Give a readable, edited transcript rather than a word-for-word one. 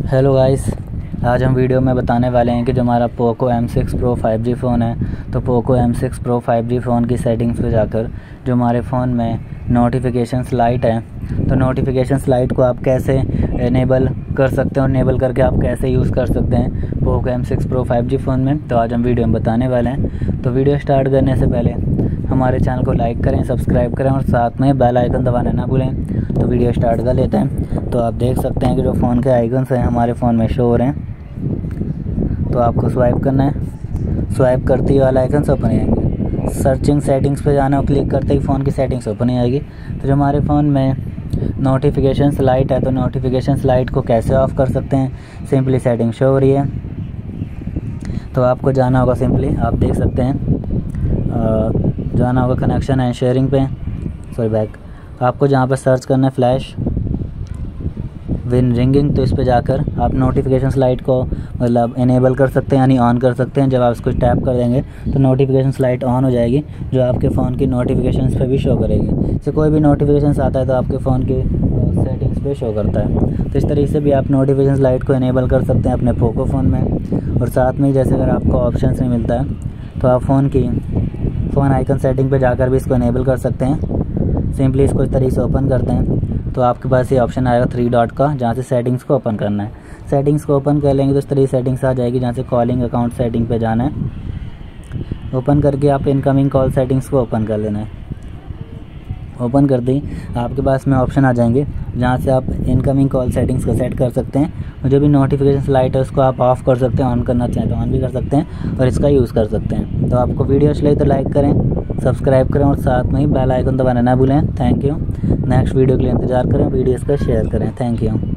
Hello guys, आज हम video में बताने वाले हैं कि जो हमारा Poco M6 Pro 5G phone है, तो Poco M6 Pro 5G phone की सेटिंग्स पे जाकर जो हमारे फ़ोन में नोटिफिकेशंस लाइट है, तो नोटिफिकेशंस लाइट को आप कैसे इनेबल कर सकते हैं और इनेबल करके आप कैसे यूज़ कर सकते हैं Poco M6 Pro 5G phone में, तो आज हम वीडियो में बताने वाले हैं। तो वीडियो स्टार्ट करने से पहले हमारे चैनल को लाइक करें, सब्सक्राइब करें और साथ में बेल आइकन दबाना ना भूलें। तो वीडियो स्टार्ट कर लेते हैं। तो आप देख सकते हैं कि जो फ़ोन के आइकन्स हैं हमारे फ़ोन में शो हो रहे हैं। तो आपको स्वाइप करना है, स्वाइप करते ही वाला आइकन्स ओपन आएंगे। सर्चिंग सेटिंग्स पे जाना और क्लिक करते ही फ़ोन की सेटिंग्स ओपन ही आएगी। तो जो हमारे फ़ोन में नोटिफिकेशंस लाइट है, तो नोटिफिकेशंस लाइट को कैसे ऑफ़ कर सकते हैं, सिंपली सेटिंग शो हो रही है। तो आपको जाना होगा, सिंपली आप देख सकते हैं जाना होगा कनेक्शन एंड शेयरिंग पे, आपको जहाँ पर सर्च करना है फ्लैश विन रिंगिंग, तो इस पे जाकर आप नोटिफिकेशंस लाइट को मतलब इनेबल कर सकते हैं, यानी ऑन कर सकते हैं। जब आप इसको टैप कर देंगे तो नोटिफिकेशंस लाइट ऑन हो जाएगी, जो आपके फ़ोन की नोटिफिकेशंस पे भी शो करेगी। जैसे कोई भी नोटिफिकेशंस आता है तो आपके फ़ोन की सेटिंग्स पे शो करता है। तो इस तरीके से भी आप नोटिफिकेशंस लाइट को इनेबल कर सकते हैं अपने पोको फ़ोन में। और साथ में जैसे अगर आपको ऑप्शन नहीं मिलता है तो आप फ़ोन आइकन सेटिंग पे जाकर भी इसको इनेबल कर सकते हैं। सिंपली इसको इस तरीके से ओपन करते हैं तो आपके पास ये ऑप्शन आएगा 3 डॉट का, जहाँ से सेटिंग्स को ओपन करना है। सेटिंग्स को ओपन कर लेंगे तो इस तरीके सेटिंग्स आ जाएगी, जहाँ से कॉलिंग अकाउंट सेटिंग पे जाना है। ओपन करके आप इनकमिंग कॉल सेटिंग्स को ओपन कर लेना है। ओपन कर दी आपके पास में ऑप्शन आ जाएंगे, जहाँ से आप इनकमिंग कॉल सेटिंग्स को सेट कर सकते हैं। और जो भी नोटिफिकेशन लाइट है उसको आप ऑफ़ कर सकते हैं, ऑन करना चाहें तो ऑन भी कर सकते हैं और इसका यूज़ कर सकते हैं। तो आपको वीडियो अच्छी लगी तो लाइक करें, सब्सक्राइब करें और साथ में ही बेल आइकन दबाना ना भूलें। Thank you. नेक्स्ट वीडियो के लिए इंतज़ार करें, वीडियोज़ का शेयर करें। Thank you.